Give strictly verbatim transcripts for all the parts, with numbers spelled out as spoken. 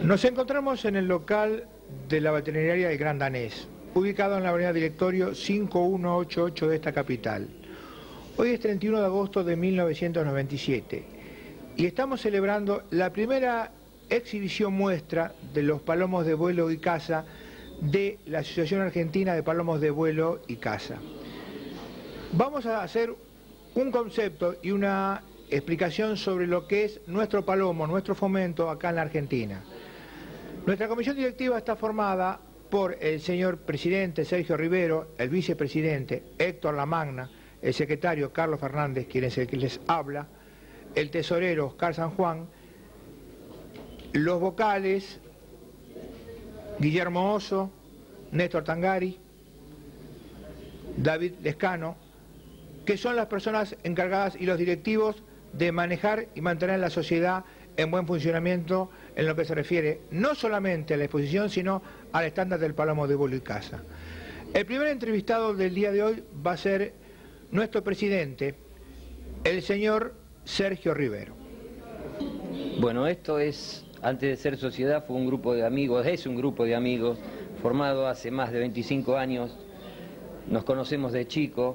Nos encontramos en el local de la veterinaria del Gran Danés, ubicado en la avenida Directorio cinco uno ocho ocho de esta capital. Hoy es treinta y uno de agosto de mil novecientos noventa y siete y estamos celebrando la primera exhibición muestra de los palomos de vuelo y caza de la Asociación Argentina de Palomos de Vuelo y Caza. Vamos a hacer un concepto y una explicación sobre lo que es nuestro palomo, nuestro fomento acá en la Argentina. Nuestra comisión directiva está formada por el señor presidente Sergio Rivero, el vicepresidente Héctor Lamagna, el secretario Carlos Fernández, quien es el que les habla, el tesorero Oscar San Juan, los vocales Guillermo Oso, Néstor Tangari, David Lescano, que son las personas encargadas y los directivos de manejar y mantener la sociedad en buen funcionamiento en lo que se refiere no solamente a la exposición, sino al estándar del palomo de vuelo y caza. El primer entrevistado del día de hoy va a ser nuestro presidente, el señor Sergio Rivero. Bueno, esto es, antes de ser sociedad, fue un grupo de amigos, es un grupo de amigos formado hace más de veinticinco años, nos conocemos de chico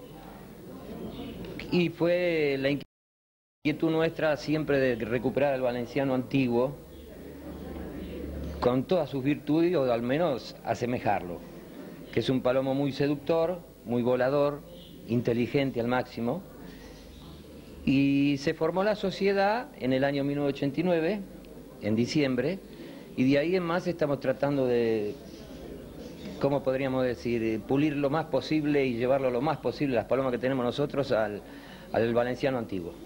y fue la inquietud nuestra siempre de recuperar al valenciano antiguo con todas sus virtudes o al menos asemejarlo, que es un palomo muy seductor, muy volador, inteligente al máximo, y se formó la sociedad en el año mil novecientos ochenta y nueve, en diciembre, y de ahí en más estamos tratando de, ¿cómo podríamos decir?, pulir lo más posible y llevarlo lo más posible, las palomas que tenemos nosotros, al, al valenciano antiguo.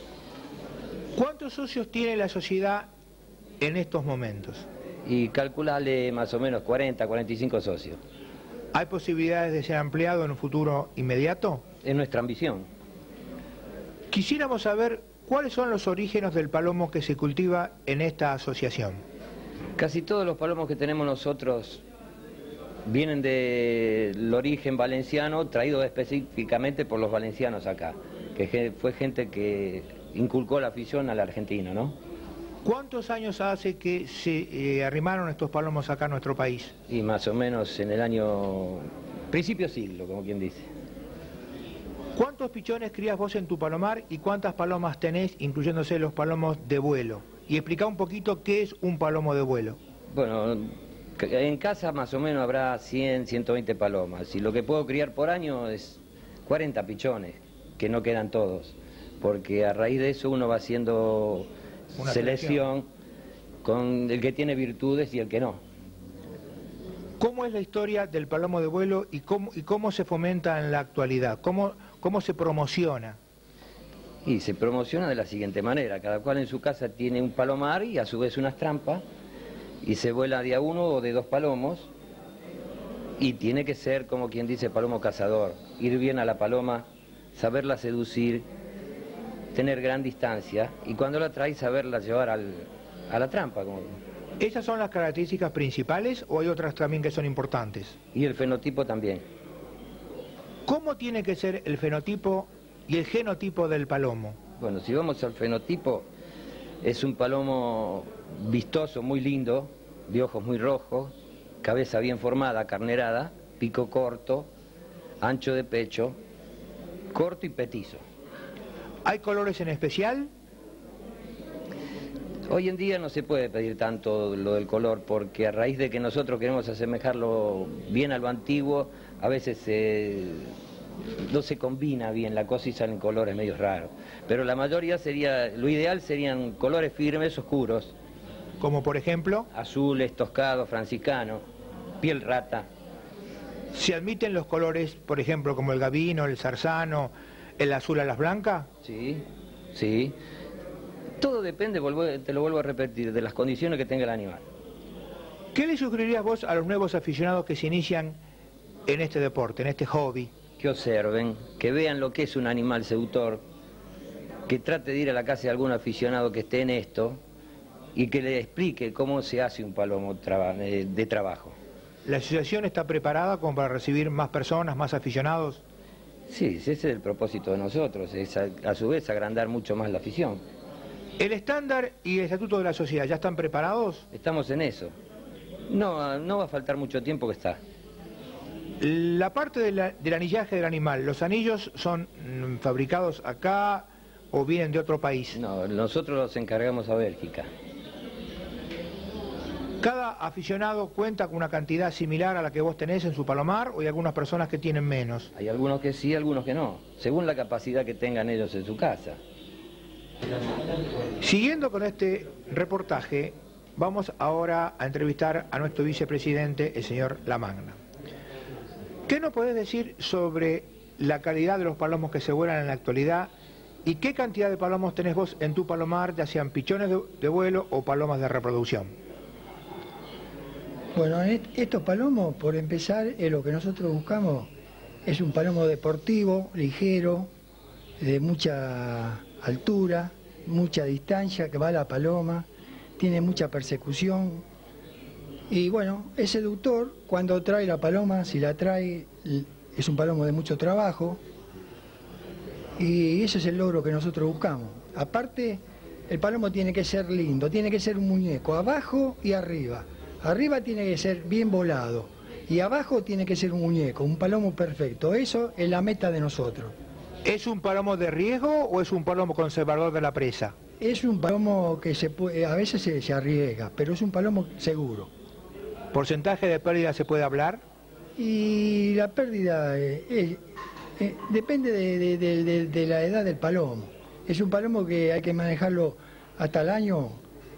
¿Cuántos socios tiene la sociedad en estos momentos? Y calculale más o menos cuarenta, cuarenta y cinco socios. ¿Hay posibilidades de ser ampliado en un futuro inmediato? Es nuestra ambición. Quisiéramos saber cuáles son los orígenes del palomo que se cultiva en esta asociación. Casi todos los palomos que tenemos nosotros vienen del origen valenciano, traído específicamente por los valencianos acá, que fue gente que inculcó la afición al argentino, ¿no? ¿Cuántos años hace que se eh, arrimaron estos palomos acá a nuestro país? Y más o menos en el año... principio siglo, como quien dice. ¿Cuántos pichones crías vos en tu palomar y cuántas palomas tenés, incluyéndose los palomos de vuelo? Y explica un poquito qué es un palomo de vuelo. Bueno, en casa más o menos habrá cien, ciento veinte palomas. Y lo que puedo criar por año es cuarenta pichones, que no quedan todos. Porque a raíz de eso uno va haciendo una selección con el que tiene virtudes y el que no. ¿Cómo es la historia del palomo de vuelo y cómo, y cómo se fomenta en la actualidad? ¿Cómo, cómo se promociona? Y se promociona de la siguiente manera. Cada cual en su casa tiene un palomar y a su vez unas trampas y se vuela de a uno o de dos palomos y tiene que ser, como quien dice, palomo cazador. Ir bien a la paloma, saberla seducir, tener gran distancia y cuando la trae saberla llevar al, a la trampa. Como... ¿Esas son las características principales o hay otras también que son importantes? Y el fenotipo también. ¿Cómo tiene que ser el fenotipo y el genotipo del palomo? Bueno, si vamos al fenotipo, es un palomo vistoso, muy lindo, de ojos muy rojos, cabeza bien formada, carnerada, pico corto, ancho de pecho, corto y petizo. ¿Hay colores en especial? Hoy en día no se puede pedir tanto lo del color porque a raíz de que nosotros queremos asemejarlo bien a lo antiguo, a veces eh, no se combina bien la cosa y salen colores medio raros. Pero la mayoría sería, lo ideal serían colores firmes, oscuros. Como por ejemplo... azules, toscados, franciscanos, piel rata. ¿Se admiten los colores, por ejemplo, como el gabino, el zarzano, el azul a las blancas? Sí, sí. Todo depende, te lo vuelvo a repetir, de las condiciones que tenga el animal. ¿Qué le sugerirías vos a los nuevos aficionados que se inician en este deporte, en este hobby? Que observen, que vean lo que es un animal seductor, que trate de ir a la casa de algún aficionado que esté en esto y que le explique cómo se hace un palomo de trabajo. ¿La asociación está preparada como para recibir más personas, más aficionados? Sí, ese es el propósito de nosotros, es a, a su vez agrandar mucho más la afición. ¿El estándar y el estatuto de la sociedad ya están preparados? Estamos en eso. No, no va a faltar mucho tiempo que está. La parte de la, del anillaje del animal, ¿los anillos son mm, fabricados acá o vienen de otro país? No, nosotros los encargamos a Bélgica. ¿Cada aficionado cuenta con una cantidad similar a la que vos tenés en su palomar o hay algunas personas que tienen menos? Hay algunos que sí, algunos que no, según la capacidad que tengan ellos en su casa. Siguiendo con este reportaje, vamos ahora a entrevistar a nuestro vicepresidente, el señor Lamagna. ¿Qué nos podés decir sobre la calidad de los palomos que se vuelan en la actualidad y qué cantidad de palomos tenés vos en tu palomar, ya sean pichones de, de vuelo o palomas de reproducción? Bueno, estos palomos, por empezar, es lo que nosotros buscamos, es un palomo deportivo, ligero, de mucha altura, mucha distancia que va la paloma, tiene mucha persecución y bueno, es seductor cuando trae la paloma, si la trae es un palomo de mucho trabajo y ese es el logro que nosotros buscamos. Aparte, el palomo tiene que ser lindo, tiene que ser un muñeco, abajo y arriba. Arriba tiene que ser bien volado y abajo tiene que ser un muñeco, un palomo perfecto. Eso es la meta de nosotros. ¿Es un palomo de riesgo o es un palomo conservador de la presa? Es un palomo que se puede, a veces se, se arriesga, pero es un palomo seguro. ¿Porcentaje de pérdida se puede hablar? Y la pérdida eh, eh, eh, depende de, de, de, de, de la edad del palomo. Es un palomo que hay que manejarlo hasta el año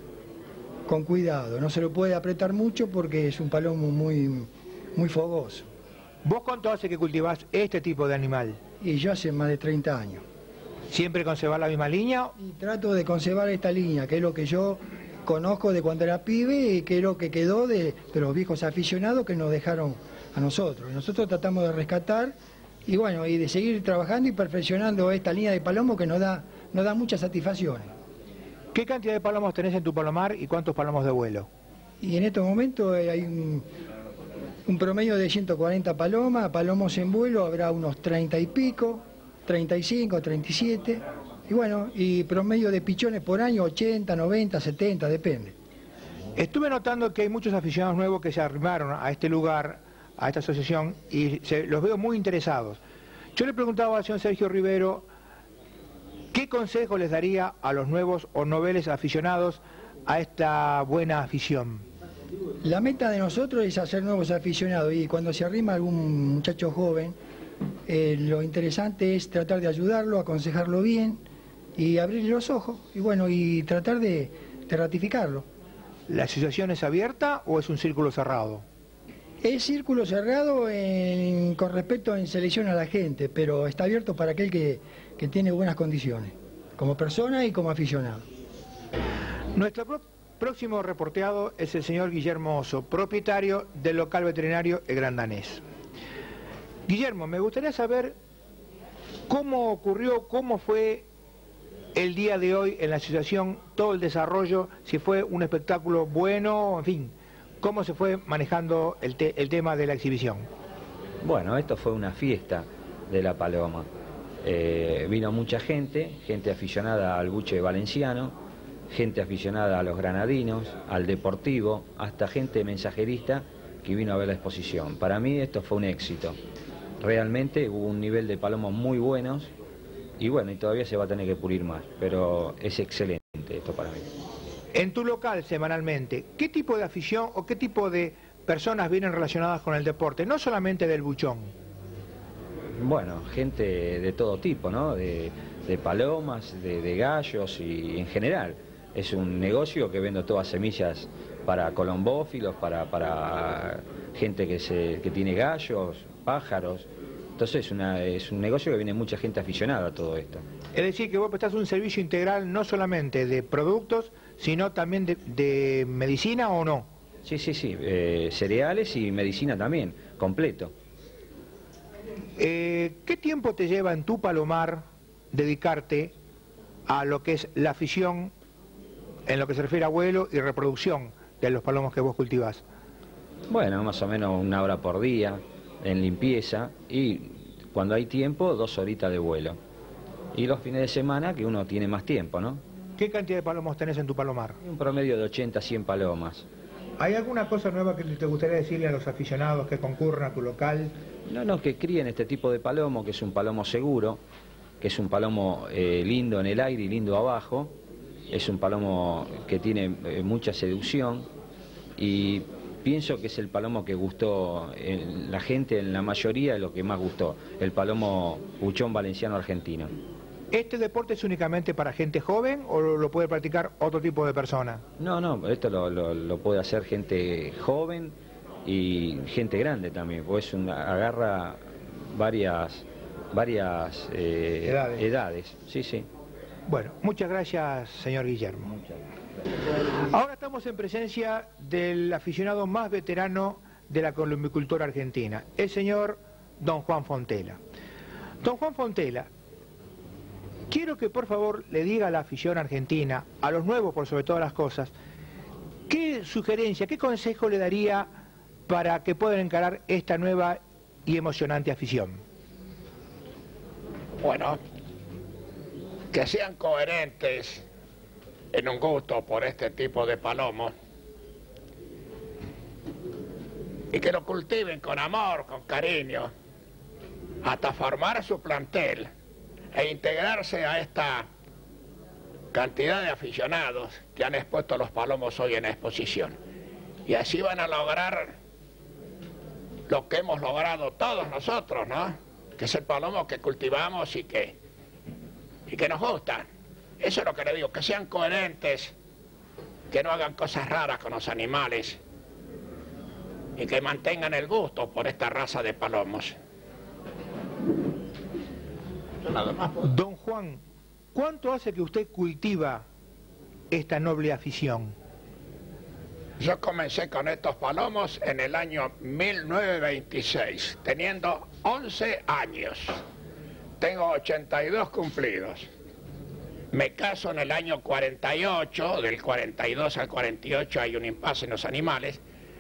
con cuidado. No se lo puede apretar mucho porque es un palomo muy, muy fogoso. ¿Vos cuánto hace que cultivás este tipo de animal? Y yo hace más de treinta años. ¿Siempre conservar la misma línea? Y trato de conservar esta línea, que es lo que yo conozco de cuando era pibe y que es lo que quedó de, de los viejos aficionados que nos dejaron a nosotros. Y nosotros tratamos de rescatar y bueno, y de seguir trabajando y perfeccionando esta línea de palomo que nos da, nos da muchas satisfacciones. ¿Qué cantidad de palomos tenés en tu palomar y cuántos palomos de vuelo? Y en estos momentos hay un, un promedio de ciento cuarenta palomas, palomos en vuelo habrá unos treinta y pico, treinta y cinco, treinta y siete, y bueno, y promedio de pichones por año ochenta, noventa, setenta, depende. Estuve notando que hay muchos aficionados nuevos que se arrimaron a este lugar, a esta asociación, y se, los veo muy interesados. Yo le preguntaba al señor Sergio Rivero, ¿qué consejo les daría a los nuevos o noveles aficionados a esta buena afición? La meta de nosotros es hacer nuevos aficionados y cuando se arrima algún muchacho joven, eh, lo interesante es tratar de ayudarlo, aconsejarlo bien y abrirle los ojos y bueno, y tratar de, de ratificarlo. ¿La asociación es abierta o es un círculo cerrado? Es círculo cerrado en, con respecto en selección a la gente, pero está abierto para aquel que, que tiene buenas condiciones, como persona y como aficionado. Nuestro pro próximo reporteado es el señor Guillermo Oso, propietario del local veterinario El Gran Danés. Guillermo, me gustaría saber cómo ocurrió, cómo fue el día de hoy en la asociación, todo el desarrollo, si fue un espectáculo bueno, en fin, cómo se fue manejando el, te el tema de la exhibición. Bueno, esto fue una fiesta de la paloma. Eh, vino mucha gente, gente aficionada al buche valenciano, gente aficionada a los granadinos, al deportivo, hasta gente mensajerista que vino a ver la exposición. Para mí esto fue un éxito. Realmente hubo un nivel de palomos muy buenos y bueno, y todavía se va a tener que pulir más, pero es excelente esto para mí. En tu local semanalmente, ¿qué tipo de afición o qué tipo de personas vienen relacionadas con el deporte? No solamente del buchón. Bueno, gente de todo tipo, ¿no? De, de palomas, de, de gallos y en general. Es un negocio que vendo todas semillas para colombófilos, para, para gente que, se, que tiene gallos, pájaros. Entonces es, una, es un negocio que viene mucha gente aficionada a todo esto. Es decir, que vos prestás un servicio integral no solamente de productos, sino también de, de medicina, ¿o no? Sí, sí, sí, eh, cereales y medicina también, completo. Eh, ¿Qué tiempo te lleva en tu palomar dedicarte a lo que es la afición en lo que se refiere a vuelo y reproducción de los palomos que vos cultivás? Bueno, más o menos una hora por día en limpieza y cuando hay tiempo, dos horitas de vuelo. Y los fines de semana que uno tiene más tiempo, ¿no? ¿Qué cantidad de palomos tenés en tu palomar? Un promedio de ochenta a cien palomas. ¿Hay alguna cosa nueva que te gustaría decirle a los aficionados que concurren a tu local? No, no, que críen este tipo de palomo, que es un palomo seguro, que es un palomo eh, lindo en el aire y lindo abajo, es un palomo que tiene eh, mucha seducción y pienso que es el palomo que gustó en la gente, en la mayoría de lo que más gustó, el palomo buchón valenciano argentino. ¿Este deporte es únicamente para gente joven o lo puede practicar otro tipo de persona? No, no, esto lo, lo, lo puede hacer gente joven y gente grande también, porque es una, agarra varias, varias eh, edades. edades. Sí, sí. Bueno, muchas gracias, señor Guillermo. Muchas gracias. Ahora estamos en presencia del aficionado más veterano de la columbicultura argentina, el señor don Juan Fontela. Don Juan Fontela, quiero que por favor le diga a la afición argentina, a los nuevos por sobre todas las cosas, qué sugerencia, qué consejo le daría para que puedan encarar esta nueva y emocionante afición. Bueno, que sean coherentes en un gusto por este tipo de palomos y que lo cultiven con amor, con cariño, hasta formar su plantel e integrarse a esta cantidad de aficionados que han expuesto los palomos hoy en exposición. Y así van a lograr lo que hemos logrado todos nosotros, ¿no? Que es el palomo que cultivamos y que, y que nos gusta. Eso es lo que le digo, que sean coherentes, que no hagan cosas raras con los animales y que mantengan el gusto por esta raza de palomos. Nada más. Don Juan, ¿cuánto hace que usted cultiva esta noble afición? Yo comencé con estos palomos en el año mil novecientos veintiséis, teniendo once años. Tengo ochenta y dos cumplidos. Me caso en el año cuarenta y ocho, del cuarenta y dos al cuarenta y ocho hay un impasse en los animales,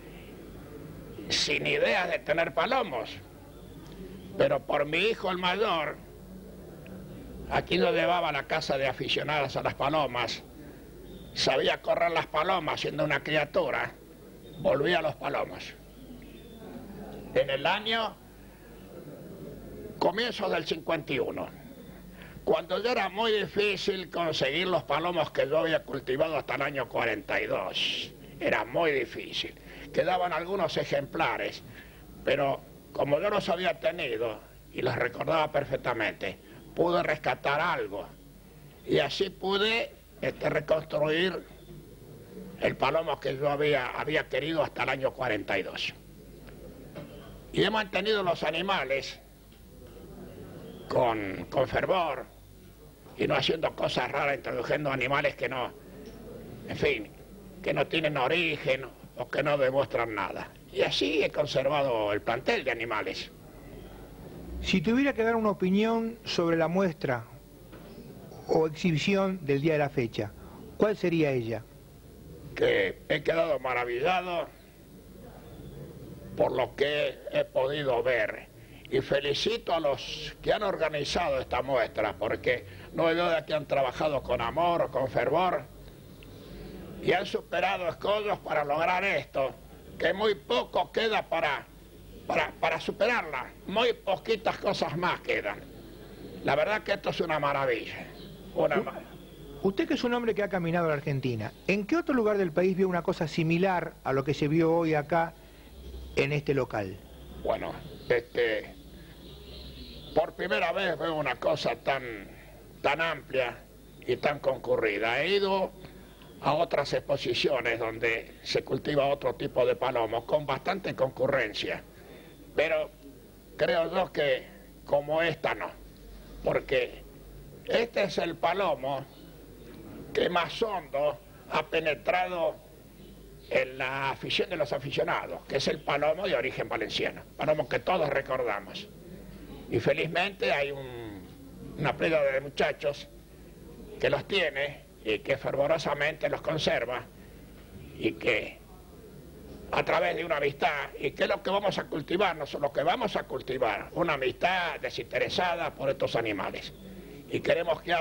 sin idea de tener palomos. Pero por mi hijo el mayor, aquí lo llevaba a la casa de aficionados a las palomas, sabía correr las palomas siendo una criatura, volvía a los palomos. En el año comienzo del cincuenta y uno, cuando ya era muy difícil conseguir los palomos que yo había cultivado hasta el año cuarenta y dos, era muy difícil. Quedaban algunos ejemplares, pero como yo los había tenido y los recordaba perfectamente, pude rescatar algo y así pude este, reconstruir el palomo que yo había, había querido hasta el año cuarenta y dos. Y he mantenido los animales con, con fervor y no haciendo cosas raras, introduciendo animales que no, en fin, que no tienen origen o que no demuestran nada. Y así he conservado el plantel de animales. Si tuviera que dar una opinión sobre la muestra o exhibición del día de la fecha, ¿cuál sería ella? Que he quedado maravillado por lo que he podido ver y felicito a los que han organizado esta muestra, porque no hay duda que han trabajado con amor, con fervor y han superado escollos para lograr esto, que muy poco queda para, para, para superarla, muy poquitas cosas más quedan. La verdad que esto es una maravilla, una U maravilla. Usted que es un hombre que ha caminado a la Argentina, ¿en qué otro lugar del país vio una cosa similar a lo que se vio hoy acá en este local? Bueno, este, por primera vez veo una cosa tan, tan amplia y tan concurrida. He ido a otras exposiciones donde se cultiva otro tipo de palomos con bastante concurrencia, pero creo yo que como esta no, porque este es el palomo que más hondo ha penetrado en la afición de los aficionados, que es el palomo de origen valenciano, palomo que todos recordamos. Y felizmente hay un, una playa de muchachos que los tiene y que fervorosamente los conserva y que a través de una amistad, y que es lo que vamos a cultivar, no solo lo que vamos a cultivar, una amistad desinteresada por estos animales. Y queremos que haya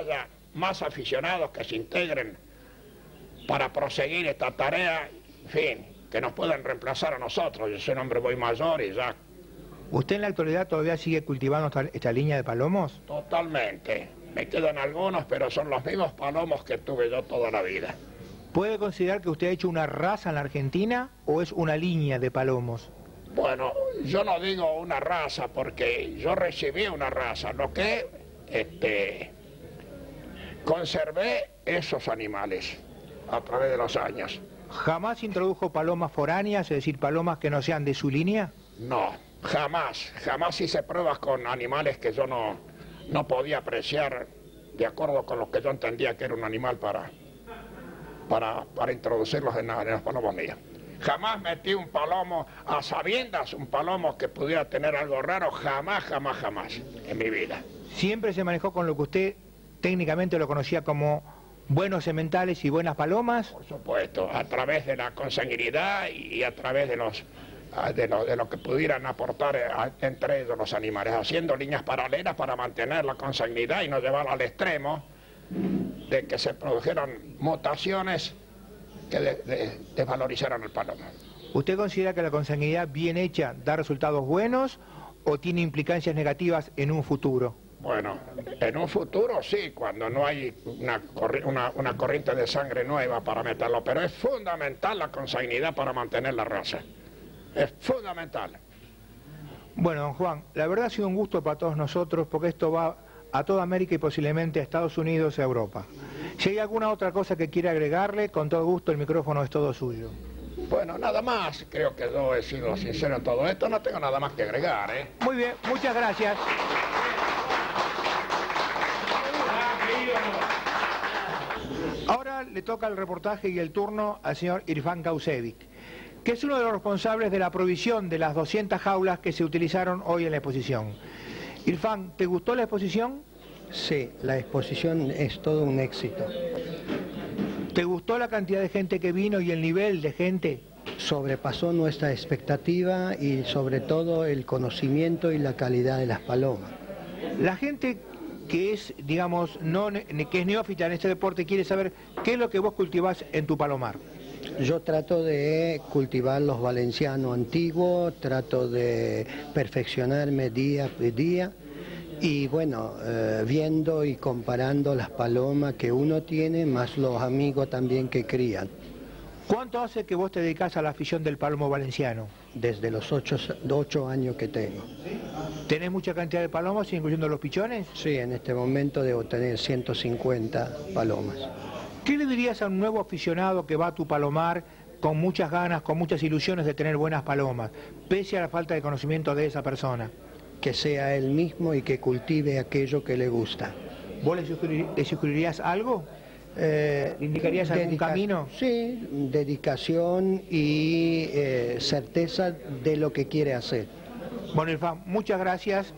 más aficionados que se integren para proseguir esta tarea, en fin, que nos puedan reemplazar a nosotros. Yo soy un hombre muy mayor y ya... ¿Usted en la actualidad todavía sigue cultivando esta, esta línea de palomos? Totalmente. Me quedan algunos, pero son los mismos palomos que tuve yo toda la vida. ¿Puede considerar que usted ha hecho una raza en la Argentina o es una línea de palomos? Bueno, yo no digo una raza porque yo recibí una raza. Lo que este, conservé esos animales a través de los años. ¿Jamás introdujo palomas foráneas, es decir, palomas que no sean de su línea? No, jamás. Jamás hice pruebas con animales que yo no, no podía apreciar de acuerdo con lo que yo entendía que era un animal para, para, para introducirlos en, en los palomos míos. Jamás metí un palomo a sabiendas, un palomo que pudiera tener algo raro, jamás, jamás, jamás en mi vida. ¿Siempre se manejó con lo que usted técnicamente lo conocía como buenos sementales y buenas palomas? Por supuesto, a través de la consanguinidad y a través de los de lo, de lo que pudieran aportar a, entre ellos los animales, haciendo líneas paralelas para mantener la consanguinidad y no llevarla al extremo de que se produjeran mutaciones que de, de, desvalorizaran el palomo. ¿Usted considera que la consanguinidad bien hecha da resultados buenos o tiene implicancias negativas en un futuro? Bueno, en un futuro sí, cuando no hay una, una, una corriente de sangre nueva para meterlo, pero es fundamental la consanguinidad para mantener la raza. Es fundamental. Bueno, don Juan, la verdad ha sido un gusto para todos nosotros porque esto va a toda América y posiblemente a Estados Unidos y a Europa. Si hay alguna otra cosa que quiera agregarle, con todo gusto el micrófono es todo suyo. Bueno, nada más, creo que yo he sido sincero en todo esto, no tengo nada más que agregar, ¿eh? Muy bien, muchas gracias. Ahora le toca el reportaje y el turno al señor Irfan Kausevic, que es uno de los responsables de la provisión de las doscientas jaulas que se utilizaron hoy en la exposición. Irfan, ¿te gustó la exposición? Sí, la exposición es todo un éxito. ¿Te gustó la cantidad de gente que vino y el nivel de gente? Sobrepasó nuestra expectativa y sobre todo el conocimiento y la calidad de las palomas. La gente que es, digamos, no, que es neófita en este deporte quiere saber qué es lo que vos cultivás en tu palomar. Yo trato de cultivar los valencianos antiguos, trato de perfeccionarme día a día y bueno, eh, viendo y comparando las palomas que uno tiene más los amigos también que crían. ¿Cuánto hace que vos te dedicás a la afición del palomo valenciano? Desde los ocho, ocho años que tengo. ¿Tenés mucha cantidad de palomas, incluyendo los pichones? Sí, en este momento debo tener ciento cincuenta palomas. ¿Qué le dirías a un nuevo aficionado que va a tu palomar con muchas ganas, con muchas ilusiones de tener buenas palomas, pese a la falta de conocimiento de esa persona? Que sea él mismo y que cultive aquello que le gusta. ¿Vos le, sugerir, le sugerirías algo? Eh, ¿Le indicarías algún camino? Sí, dedicación y eh, certeza de lo que quiere hacer. Bueno, Irfan, muchas gracias.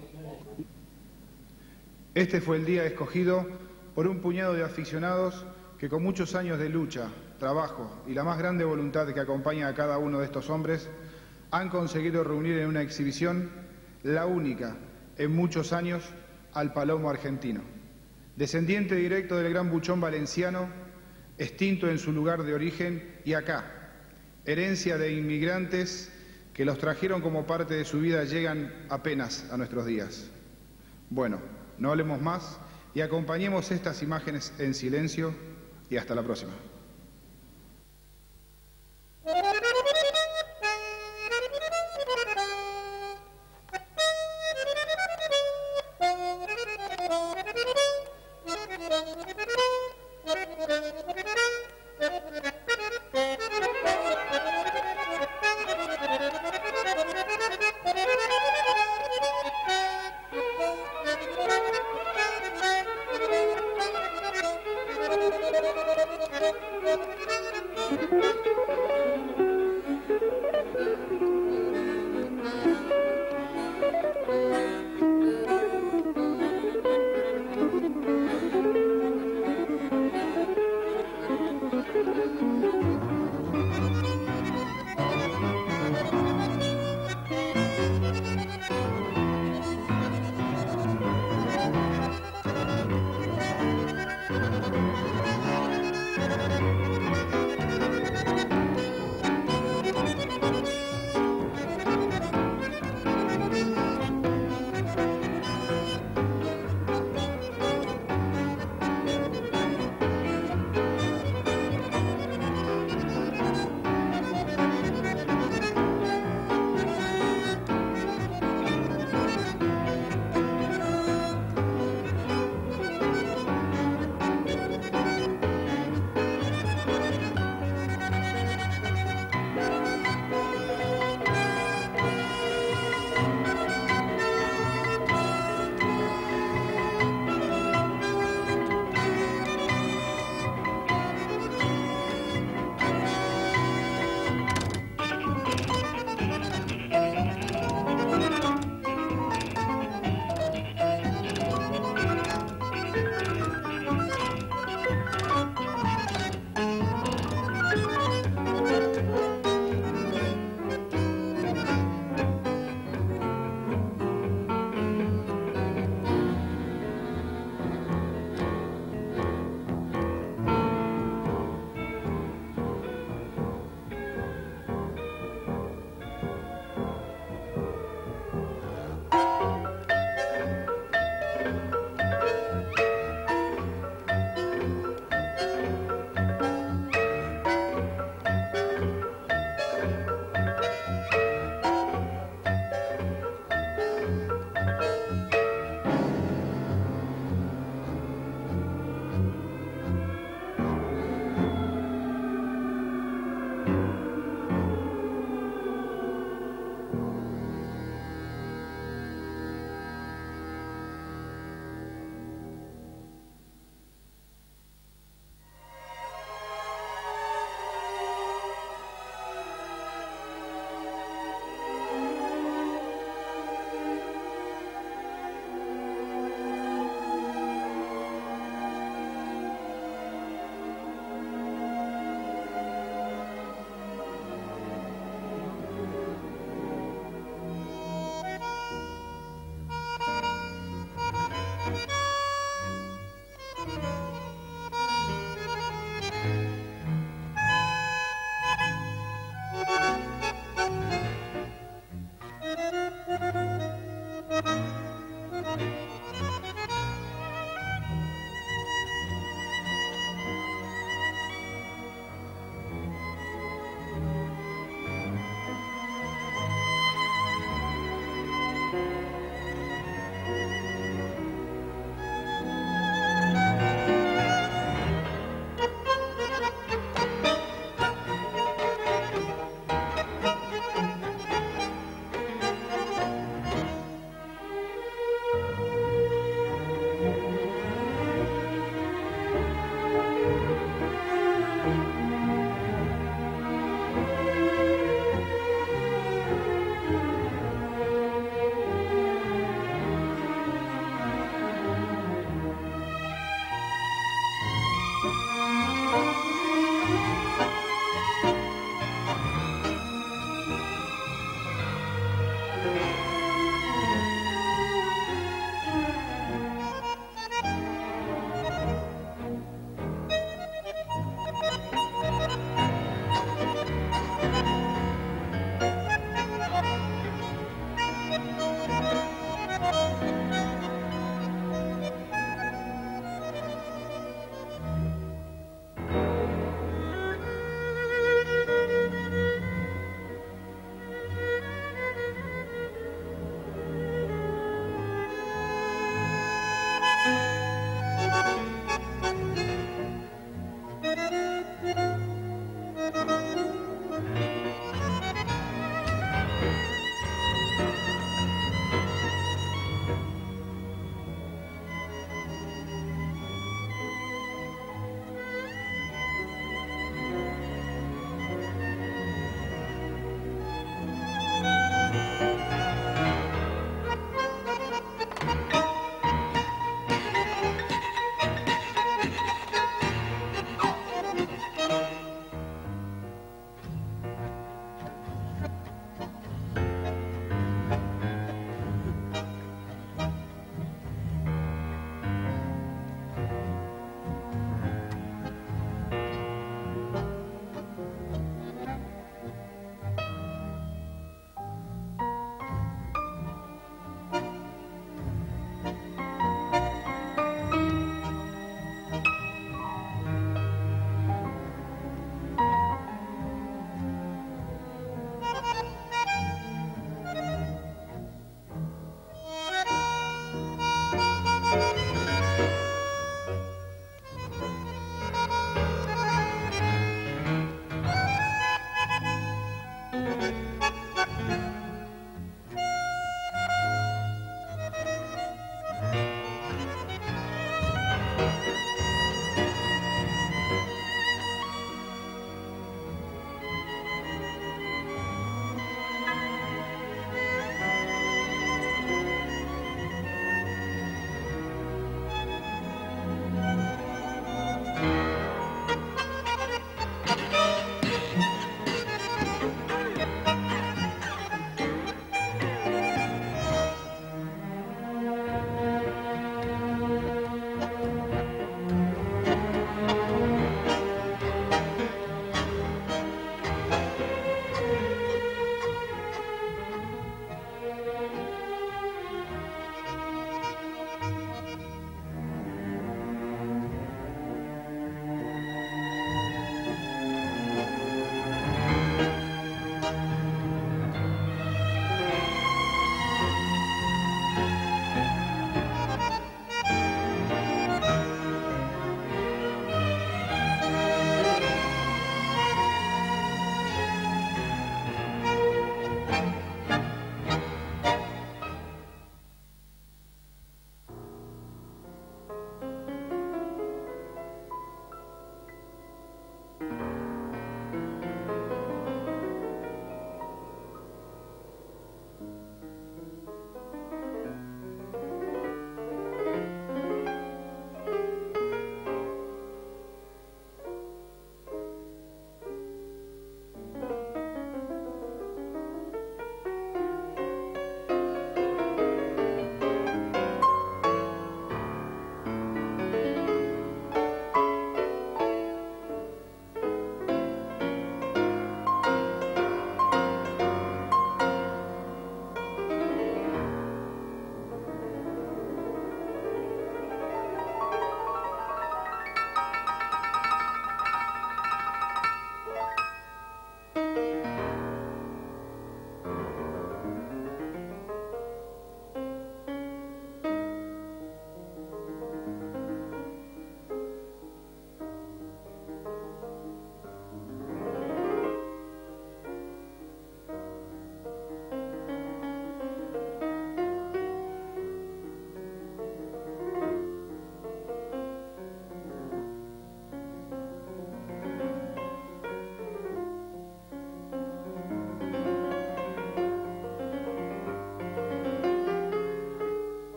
Este fue el día escogido por un puñado de aficionados que con muchos años de lucha, trabajo y la más grande voluntad que acompaña a cada uno de estos hombres, han conseguido reunir en una exhibición la única en muchos años al palomo argentino. Descendiente directo del gran buchón valenciano, extinto en su lugar de origen y acá, herencia de inmigrantes que los trajeron como parte de su vida, llegan apenas a nuestros días. Bueno, no hablemos más y acompañemos estas imágenes en silencio y hasta la próxima.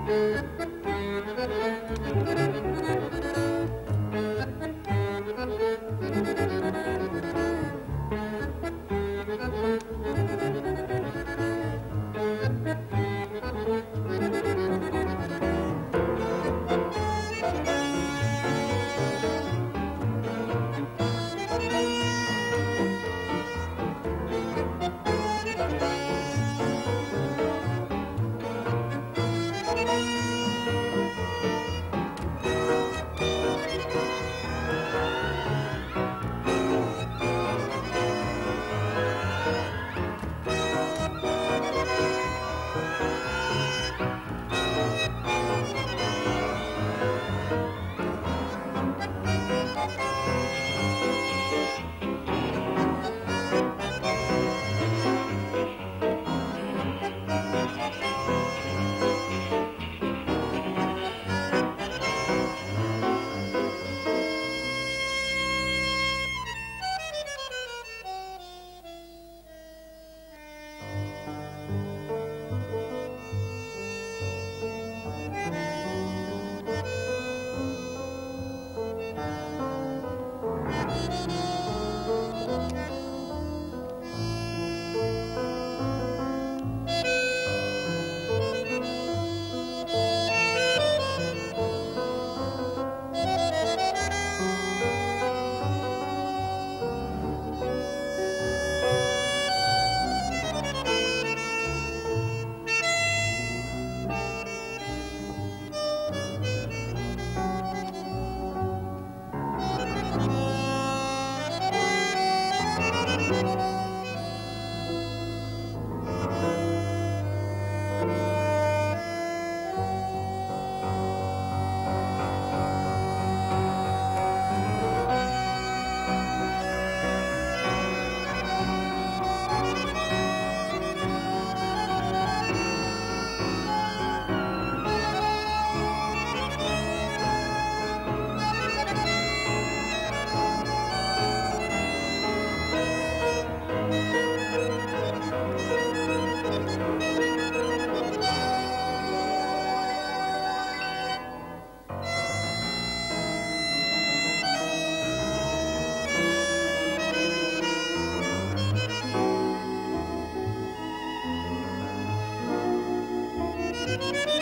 Thank you.